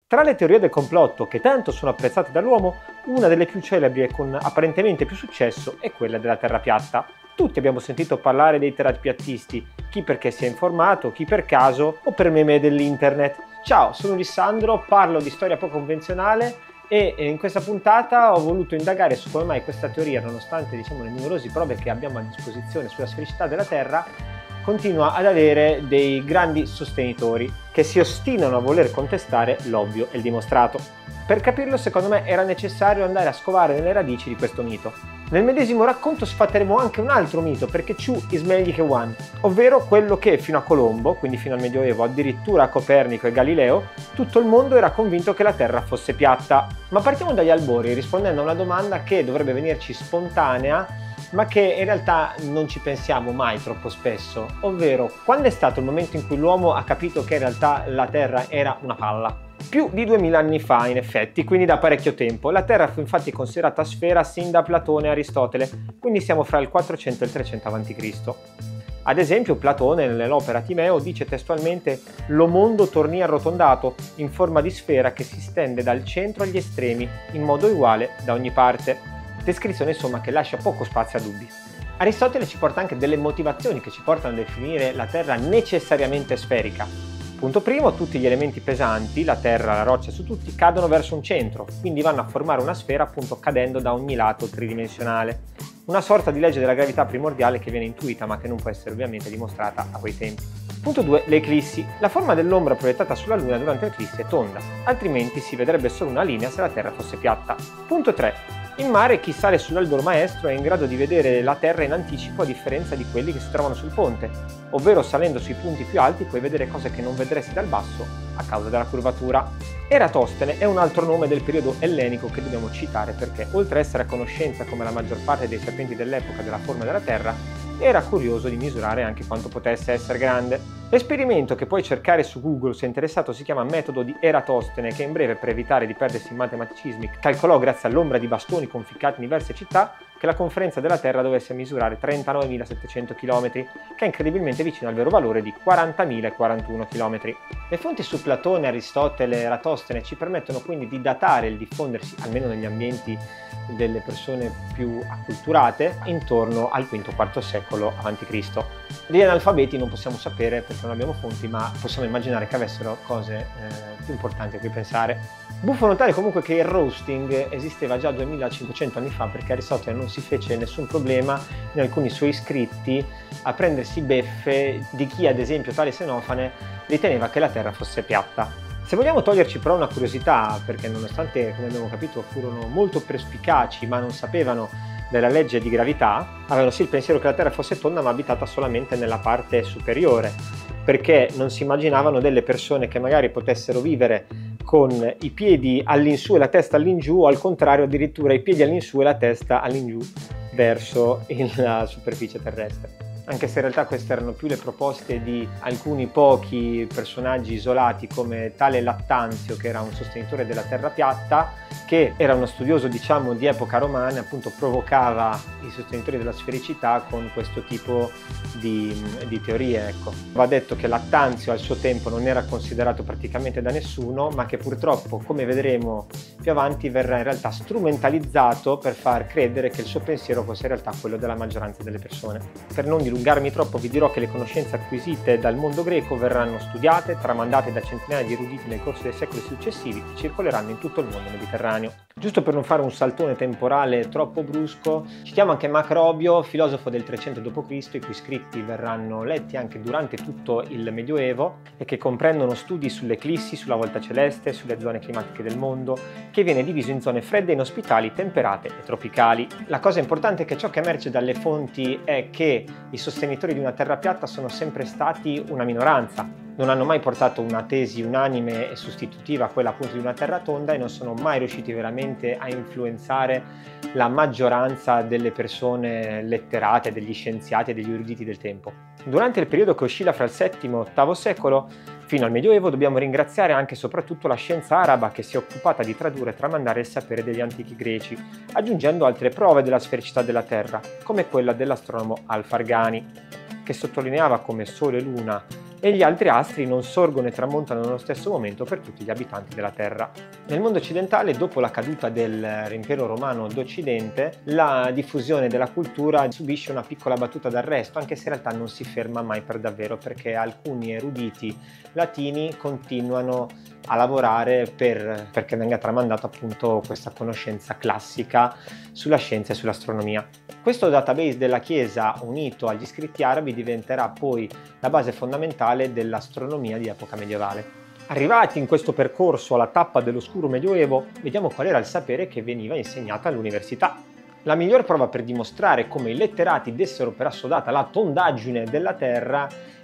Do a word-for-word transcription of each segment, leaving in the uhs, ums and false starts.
Tra le teorie del complotto che tanto sono apprezzate dall'uomo, una delle più celebri e con apparentemente più successo è quella della terra piatta. Tutti abbiamo sentito parlare dei terrapiattisti, chi perché si è informato, chi per caso o per meme dell'internet. Ciao, sono Lissandro, parlo di storia poco convenzionale e in questa puntata ho voluto indagare su come mai questa teoria, nonostante diciamo, le numerose prove che abbiamo a disposizione sulla sfericità della Terra, continua ad avere dei grandi sostenitori che si ostinano a voler contestare l'ovvio e il dimostrato. Per capirlo, secondo me, era necessario andare a scovare nelle radici di questo mito. Nel medesimo racconto sfatteremo anche un altro mito, perché Chu is meglio che one, ovvero quello che fino a Colombo, quindi fino al Medioevo, addirittura a Copernico e Galileo, tutto il mondo era convinto che la Terra fosse piatta. Ma partiamo dagli albori, rispondendo a una domanda che dovrebbe venirci spontanea, ma che in realtà non ci pensiamo mai troppo spesso, ovvero quando è stato il momento in cui l'uomo ha capito che in realtà la Terra era una palla? Più di duemila anni fa, in effetti, quindi da parecchio tempo. La Terra fu infatti considerata sfera sin da Platone e Aristotele, quindi siamo fra il quattrocento e il trecento avanti Cristo Ad esempio, Platone nell'opera Timeo dice testualmente «Lo mondo torni arrotondato, in forma di sfera che si stende dal centro agli estremi, in modo uguale da ogni parte». Descrizione insomma che lascia poco spazio a dubbi. Aristotele ci porta anche delle motivazioni che ci portano a definire la Terra necessariamente sferica. Punto primo, tutti gli elementi pesanti, la terra, la roccia su tutti, cadono verso un centro, quindi vanno a formare una sfera appunto cadendo da ogni lato tridimensionale. Una sorta di legge della gravità primordiale che viene intuita ma che non può essere ovviamente dimostrata a quei tempi. Punto due. Le eclissi. La forma dell'ombra proiettata sulla Luna durante l'eclissi è tonda, altrimenti si vedrebbe solo una linea se la Terra fosse piatta. Punto tre. In mare chi sale sull'albero maestro è in grado di vedere la Terra in anticipo a differenza di quelli che si trovano sul ponte, ovvero salendo sui punti più alti puoi vedere cose che non vedresti dal basso a causa della curvatura. Eratostene è un altro nome del periodo ellenico che dobbiamo citare perché, oltre a essere a conoscenza come la maggior parte dei sapienti dell'epoca della forma della Terra, era curioso di misurare anche quanto potesse essere grande. L'esperimento che puoi cercare su Google se interessato si chiama metodo di Eratostene, che in breve, per evitare di perdersi in matematicismi, calcolò grazie all'ombra di bastoni conficcati in diverse città che la conferenza della Terra dovesse misurare trentanovemilasettecento chilometri, che è incredibilmente vicino al vero valore di quarantamila quarantuno chilometri. Le fonti su Platone, Aristotele e Eratostene ci permettono quindi di datare il diffondersi, almeno negli ambienti delle persone più acculturate, intorno al quinto quarto secolo avanti Cristo Degli analfabeti non possiamo sapere perché non abbiamo fonti, ma possiamo immaginare che avessero cose eh, più importanti a cui pensare. Buffo notare comunque che il roasting esisteva già duemilacinquecento anni fa, perché Aristotele non si fece nessun problema in alcuni suoi scritti a prendersi beffe di chi, ad esempio tale Xenofane, riteneva che la Terra fosse piatta. Se vogliamo toglierci però una curiosità, perché nonostante, come abbiamo capito, furono molto perspicaci ma non sapevano della legge di gravità, avevano sì il pensiero che la Terra fosse tonda ma abitata solamente nella parte superiore, perché non si immaginavano delle persone che magari potessero vivere con i piedi all'insù e la testa all'ingiù, o al contrario addirittura i piedi all'insù e la testa all'ingiù verso la superficie terrestre. Anche se in realtà queste erano più le proposte di alcuni pochi personaggi isolati come tale Lattanzio, che era un sostenitore della terra piatta, che era uno studioso diciamo di epoca romana, appunto provocava i sostenitori della sfericità con questo tipo di, di teorie. Ecco. Va detto che Lattanzio al suo tempo non era considerato praticamente da nessuno, ma che purtroppo, come vedremo più avanti, verrà in realtà strumentalizzato per far credere che il suo pensiero fosse in realtà quello della maggioranza delle persone. Per non dilungarmi troppo vi dirò che le conoscenze acquisite dal mondo greco verranno studiate, tramandate da centinaia di eruditi nel corso dei secoli successivi e circoleranno in tutto il mondo mediterraneo. Giusto per non fare un saltone temporale troppo brusco, citiamo anche Macrobio, filosofo del trecento dopo Cristo, i cui scritti verranno letti anche durante tutto il Medioevo e che comprendono studi sulle eclissi, sulla volta celeste, sulle zone climatiche del mondo, che viene diviso in zone fredde, inospitali, temperate e tropicali. La cosa importante è che ciò che emerge dalle fonti è che i sostenitori di una terra piatta sono sempre stati una minoranza. Non hanno mai portato una tesi unanime e sostitutiva a quella appunto di una terra tonda e non sono mai riusciti veramente a influenzare la maggioranza delle persone letterate, degli scienziati e degli eruditi del tempo. Durante il periodo che oscilla fra il settimo e l'ottavo secolo, fino al Medioevo, dobbiamo ringraziare anche e soprattutto la scienza araba che si è occupata di tradurre e tramandare il sapere degli antichi greci, aggiungendo altre prove della sfericità della Terra, come quella dell'astronomo Al-Farghani, che sottolineava come Sole e Luna e gli altri astri non sorgono e tramontano nello stesso momento per tutti gli abitanti della Terra. Nel mondo occidentale, dopo la caduta dell'impero romano d'Occidente, la diffusione della cultura subisce una piccola battuta d'arresto, anche se in realtà non si ferma mai per davvero, perché alcuni eruditi latini continuano a lavorare per, perché venga tramandata appunto questa conoscenza classica sulla scienza e sull'astronomia. Questo database della Chiesa unito agli scritti arabi diventerà poi la base fondamentale dell'astronomia di epoca medievale. Arrivati in questo percorso alla tappa dell'oscuro Medioevo, vediamo qual era il sapere che veniva insegnato all'università. La miglior prova per dimostrare come i letterati dessero per assodata la tondaggine della Terra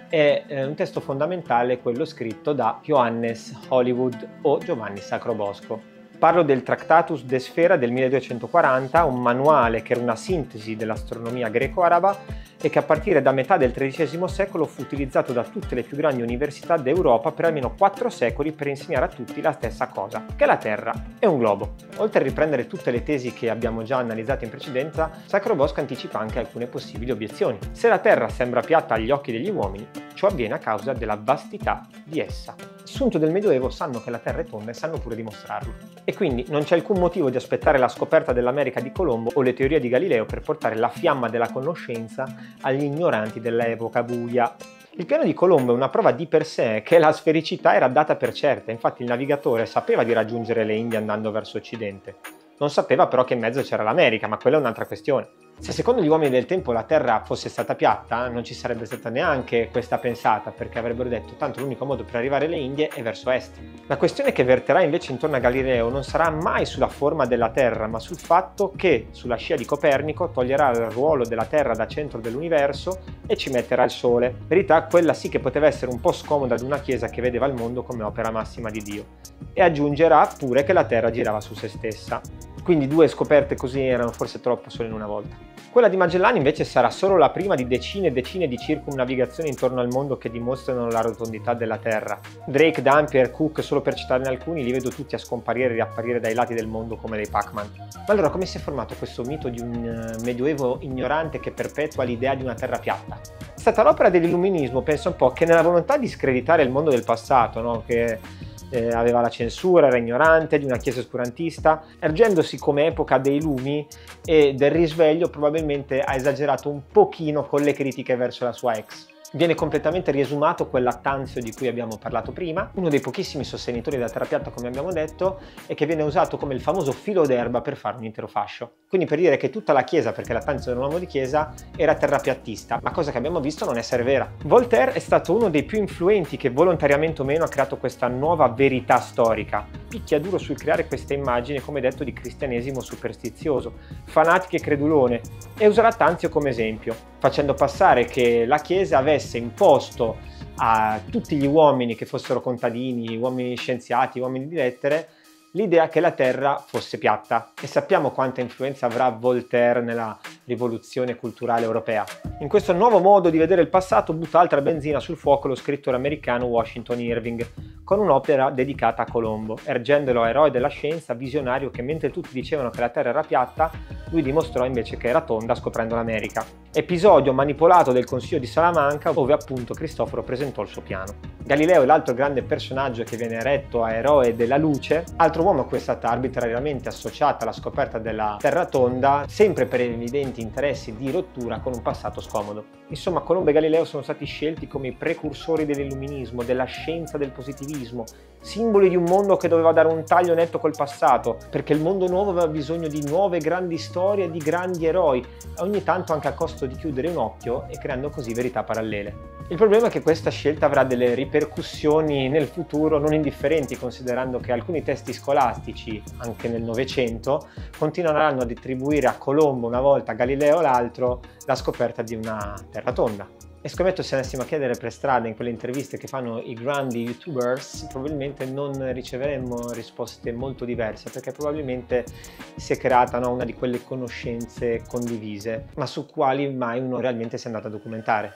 è eh, un testo fondamentale, quello scritto da Johannes Hollywood o Giovanni Sacrobosco. Parlo del Tractatus de Sfera del milleduecentoquaranta, un manuale che era una sintesi dell'astronomia greco-araba e che a partire da metà del tredicesimo secolo fu utilizzato da tutte le più grandi università d'Europa per almeno quattro secoli per insegnare a tutti la stessa cosa, che la Terra è un globo. Oltre a riprendere tutte le tesi che abbiamo già analizzato in precedenza, Sacrobosco anticipa anche alcune possibili obiezioni. Se la Terra sembra piatta agli occhi degli uomini, ciò avviene a causa della vastità di essa. Assunto del Medioevo sanno che la Terra è tonda e sanno pure dimostrarlo. E quindi non c'è alcun motivo di aspettare la scoperta dell'America di Colombo o le teorie di Galileo per portare la fiamma della conoscenza agli ignoranti dell'epoca buia. Il piano di Colombo è una prova di per sé che la sfericità era data per certa, infatti il navigatore sapeva di raggiungere le Indie andando verso occidente. Non sapeva però che in mezzo c'era l'America, ma quella è un'altra questione. Se secondo gli uomini del tempo la Terra fosse stata piatta, non ci sarebbe stata neanche questa pensata, perché avrebbero detto tanto l'unico modo per arrivare alle Indie è verso est. La questione che verterà invece intorno a Galileo non sarà mai sulla forma della Terra, ma sul fatto che, sulla scia di Copernico, toglierà il ruolo della Terra da centro dell'universo e ci metterà il Sole. Verità quella sì che poteva essere un po' scomoda ad una Chiesa che vedeva il mondo come opera massima di Dio. E aggiungerà pure che la Terra girava su se stessa. Quindi due scoperte così erano forse troppo solo in una volta. Quella di Magellan invece sarà solo la prima di decine e decine di circumnavigazioni intorno al mondo che dimostrano la rotondità della Terra. Drake, Dampier, Cook, solo per citarne alcuni, li vedo tutti a scomparire e riapparire dai lati del mondo come dei Pac-Man. Ma allora come si è formato questo mito di un medioevo ignorante che perpetua l'idea di una Terra piatta? È stata l'opera dell'illuminismo, penso un po', che nella volontà di screditare il mondo del passato, no? che Eh, aveva la censura, era ignorante, di una chiesa oscurantista, ergendosi come epoca dei lumi e del risveglio probabilmente ha esagerato un pochino con le critiche verso la sua ex. Viene completamente riesumato quel Lattanzio di cui abbiamo parlato prima, uno dei pochissimi sostenitori della terra piatta come abbiamo detto e che viene usato come il famoso filo d'erba per fare un intero fascio. Quindi per dire che tutta la chiesa, perché Lattanzio era un uomo di chiesa, era terrapiattista, ma cosa che abbiamo visto non essere vera. Voltaire è stato uno dei più influenti che volontariamente o meno ha creato questa nuova verità storica. Picchia duro sul creare queste immagini, come detto, di cristianesimo superstizioso, fanatico e credulone, e usa Lattanzio come esempio, facendo passare che la chiesa avesse imposto a tutti gli uomini, che fossero contadini, uomini scienziati, uomini di lettere, l'idea che la Terra fosse piatta. E sappiamo quanta influenza avrà Voltaire nella rivoluzione culturale europea. In questo nuovo modo di vedere il passato butta altra benzina sul fuoco lo scrittore americano Washington Irving, con un'opera dedicata a Colombo, ergendolo eroe della scienza, visionario che mentre tutti dicevano che la Terra era piatta, lui dimostrò invece che era tonda scoprendo l'America. Episodio manipolato del Consiglio di Salamanca, dove appunto Cristoforo presentò il suo piano. Galileo è l'altro grande personaggio che viene eretto a eroe della luce, altro uomo a cui è stata arbitrariamente associata la scoperta della Terra tonda, sempre per evidenti interessi di rottura con un passato scomodo. Insomma, Colombo e Galileo sono stati scelti come i precursori dell'illuminismo, della scienza del positivismo, simboli di un mondo che doveva dare un taglio netto col passato, perché il mondo nuovo aveva bisogno di nuove grandi storie e di grandi eroi, ogni tanto anche a costo di chiudere un occhio e creando così verità parallele. Il problema è che questa scelta avrà delle ripercussioni nel futuro non indifferenti, considerando che alcuni testi scolastici, anche nel Novecento, continueranno ad attribuire a Colombo una volta, a Galileo l'altro, la scoperta di una terra tonda. E scommetto, se andassimo a chiedere per strada in quelle interviste che fanno i grandi youtubers, probabilmente non riceveremmo risposte molto diverse, perché probabilmente si è creata, no, una di quelle conoscenze condivise, ma su quali mai uno realmente si è andato a documentare.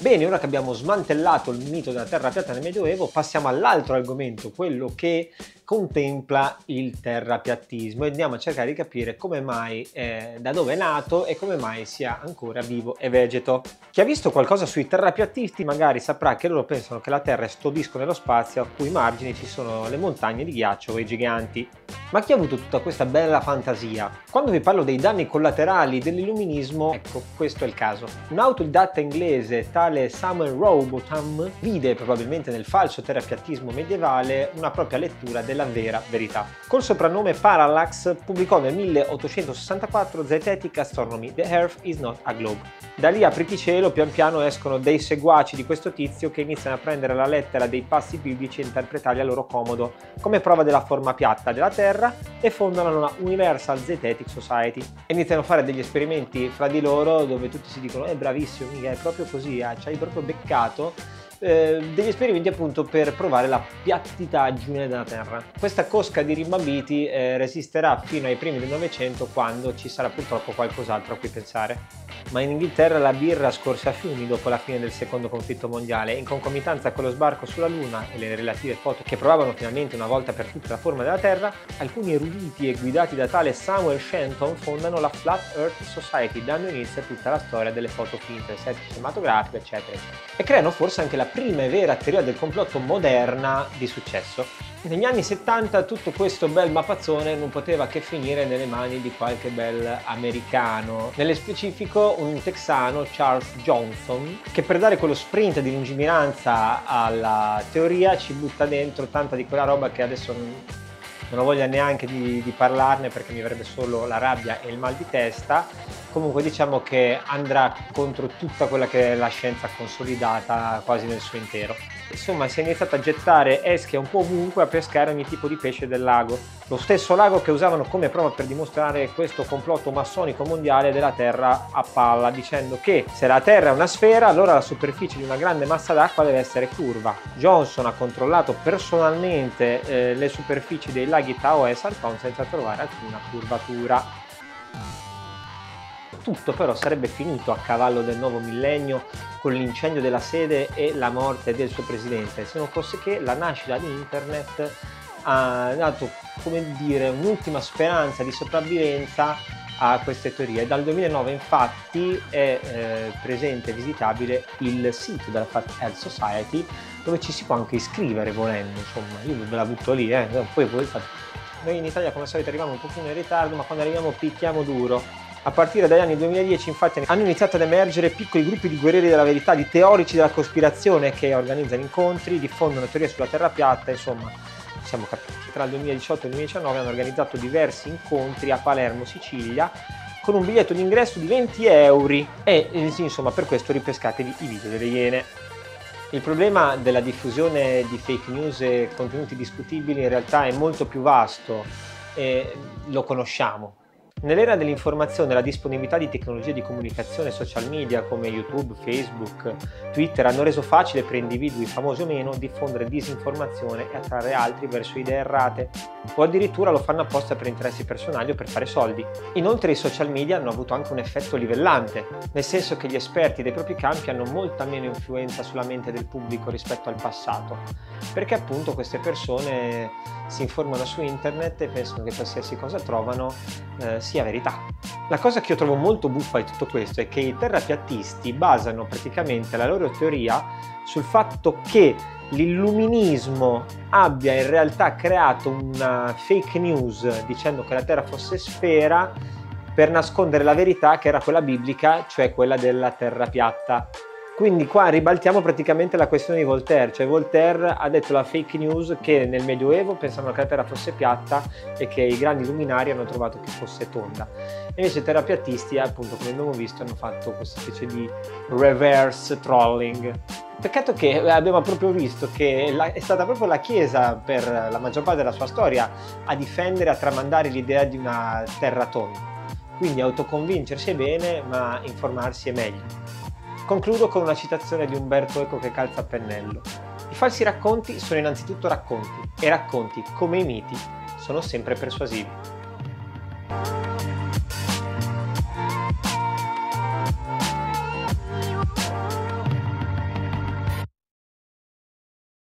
Bene, ora che abbiamo smantellato il mito della terra piatta nel Medioevo, passiamo all'altro argomento, quello che contempla il terrapiattismo, e andiamo a cercare di capire come mai, eh, da dove è nato e come mai sia ancora vivo e vegeto. Chi ha visto qualcosa sui terrapiattisti magari saprà che loro pensano che la Terra è sto disco nello spazio a cui margini ci sono le montagne di ghiaccio o i giganti. Ma chi ha avuto tutta questa bella fantasia? Quando vi parlo dei danni collaterali dell'illuminismo, ecco, questo è il caso. Un autodidatta inglese, tale Samuel Rowbotham, vide probabilmente nel falso terrapiattismo medievale una propria lettura della vera verità. Col soprannome Parallax pubblicò nel milleottocentosessantaquattro Zetetic Astronomy, The Earth is not a Globe. Da lì, apriti cielo, pian piano escono dei seguaci di questo tizio che iniziano a prendere la lettera dei passi biblici e interpretarli a loro comodo, come prova della forma piatta della Terra, e fondano la Universal Zetetic Society. E iniziano a fare degli esperimenti fra di loro dove tutti si dicono è bravissimo, mica è proprio così, eh, ci hai proprio beccato. Eh, degli esperimenti appunto per provare la piattitaggine della Terra. Questa cosca di rimbambiti eh, resisterà fino ai primi del Novecento, quando ci sarà purtroppo qualcos'altro a cui pensare. Ma in Inghilterra la birra scorse a fiumi dopo la fine del secondo conflitto mondiale, e in concomitanza con lo sbarco sulla Luna e le relative foto che provavano finalmente una volta per tutte la forma della Terra, alcuni eruditi e guidati da tale Samuel Shenton fondano la Flat Earth Society, dando inizio a tutta la storia delle foto finte, set cinematografiche, eccetera, e creano forse anche la prima e vera teoria del complotto moderna di successo. Negli anni settanta tutto questo bel mappazzone non poteva che finire nelle mani di qualche bel americano, nelle specifico un texano, Charles Johnson, che per dare quello sprint di lungimiranza alla teoria ci butta dentro tanta di quella roba che adesso non, non ho voglia neanche di, di parlarne, perché mi verrebbe solo la rabbia e il mal di testa. Comunque diciamo che andrà contro tutta quella che è la scienza consolidata quasi nel suo intero. Insomma, si è iniziato a gettare esche un po' ovunque, a pescare ogni tipo di pesce del lago. Lo stesso lago che usavano come prova per dimostrare questo complotto massonico mondiale della Terra a palla, dicendo che se la Terra è una sfera, allora la superficie di una grande massa d'acqua deve essere curva. Johnson ha controllato personalmente eh, le superfici dei laghi Tahoe e Salton senza trovare alcuna curvatura. Tutto però sarebbe finito a cavallo del nuovo millennio con l'incendio della sede e la morte del suo presidente, se non fosse che la nascita di internet ha dato, come dire, un'ultima speranza di sopravvivenza a queste teorie. Dal duemilanove infatti è eh, presente e visitabile il sito della Flat Earth Society, dove ci si può anche iscrivere volendo, insomma, io ve la butto lì, eh. Poi voi fate... Noi in Italia come al solito arriviamo un pochino in ritardo, ma quando arriviamo picchiamo duro. A partire dagli anni duemiladieci infatti hanno iniziato ad emergere piccoli gruppi di guerrieri della verità, di teorici della cospirazione che organizzano incontri, diffondono teorie sulla terra piatta, insomma siamo capiti. Tra il duemiladiciotto e il duemiladiciannove hanno organizzato diversi incontri a Palermo, Sicilia, con un biglietto d'ingresso di venti euro e insomma per questo ripescatevi i video delle Iene. Il problema della diffusione di fake news e contenuti discutibili in realtà è molto più vasto e lo conosciamo. Nell'era dell'informazione e la disponibilità di tecnologie di comunicazione social media come YouTube, Facebook, Twitter hanno reso facile per individui famosi o meno diffondere disinformazione e attrarre altri verso idee errate, o addirittura lo fanno apposta per interessi personali o per fare soldi. Inoltre i social media hanno avuto anche un effetto livellante, nel senso che gli esperti dei propri campi hanno molta meno influenza sulla mente del pubblico rispetto al passato, perché appunto queste persone si informano su internet e pensano che qualsiasi cosa trovano eh, sia verità. La cosa che io trovo molto buffa di tutto questo è che i terrapiattisti basano praticamente la loro teoria sul fatto che l'illuminismo abbia in realtà creato una fake news dicendo che la Terra fosse sfera per nascondere la verità, che era quella biblica, cioè quella della terra piatta. Quindi qua ribaltiamo praticamente la questione di Voltaire, cioè Voltaire ha detto la fake news che nel Medioevo pensavano che la Terra fosse piatta e che i grandi luminari hanno trovato che fosse tonda. E invece i terrapiattisti, appunto, come abbiamo visto, hanno fatto questa specie di reverse trolling. Peccato che abbiamo proprio visto che la, è stata proprio la Chiesa per la maggior parte della sua storia a difendere, a tramandare l'idea di una Terra tonda. Quindi autoconvincersi è bene, ma informarsi è meglio. Concludo con una citazione di Umberto Eco che calza a pennello. I falsi racconti sono innanzitutto racconti, e racconti, come i miti, sono sempre persuasivi.